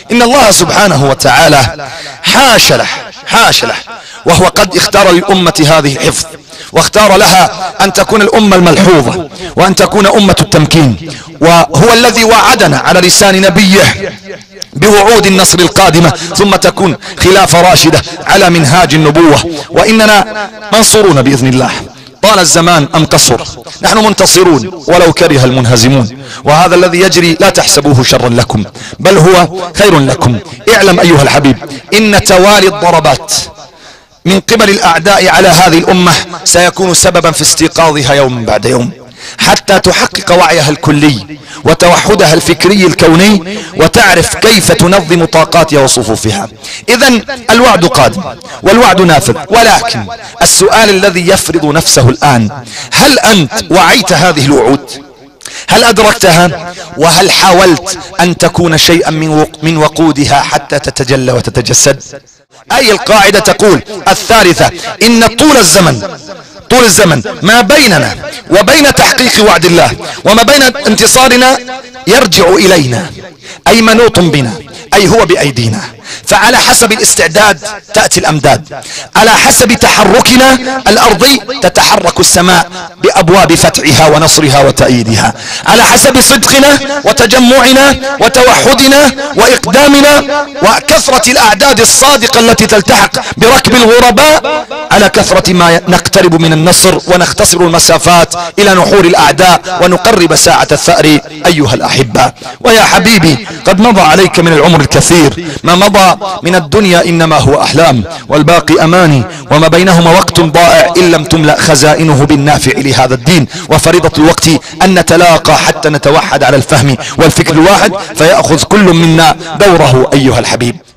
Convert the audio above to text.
إن الله سبحانه وتعالى حاش له وهو قد اختار للأمة هذه الحفظ، واختار لها أن تكون الأمة الملحوظة، وأن تكون أمة التمكين. وهو الذي وعدنا على لسان نبيه بوعود النصر القادمة، ثم تكون خلافة راشدة على منهاج النبوة، وإننا منصورون بإذن الله. طال الزمان أم قصر، نحن منتصرون ولو كره المنهزمون، وهذا الذي يجري لا تحسبوه شرا لكم بل هو خير لكم. اعلم أيها الحبيب إن توالي الضربات من قبل الأعداء على هذه الأمة سيكون سببا في استيقاظها يوم بعد يوم، حتى تحقق وعيها الكلي وتوحدها الفكري الكوني، وتعرف كيف تنظم طاقاتها وصفوفها. إذن الوعد قادم والوعد نافذ، ولكن السؤال الذي يفرض نفسه الآن: هل أنت وعيت هذه الوعود؟ هل أدركتها؟ وهل حاولت أن تكون شيئا من وقودها حتى تتجلى وتتجسد؟ أي القاعدة تقول الثالثة: إن طول الزمن ما بيننا وبين تحقيق وعد الله وما بين انتصارنا يرجع إلينا، أي منوط بنا، أي هو بأيدينا. فعلى حسب الاستعداد تأتي الأمداد، على حسب تحركنا الأرضي تتحرك السماء بأبواب فتحها ونصرها وتأييدها، على حسب صدقنا وتجمعنا وتوحدنا وإقدامنا وكثرة الأعداد الصادقة التي تلتحق بركب الغرباء، على كثرة ما نقترب من النصر ونختصر المسافات إلى نحور الأعداء ونقرب ساعة الثأر. أيها الأحبة، ويا حبيبي، قد مضى عليك من العمر الكثير، ما مضى من الدنيا إنما هو أحلام، والباقي أماني، وما بينهما وقت ضائع إن لم تملأ خزائنه بالنافع لهذا الدين. وفريضة الوقت أن نتلاقى حتى نتوحد على الفهم والفكر الواحد، فيأخذ كل منا دوره أيها الحبيب.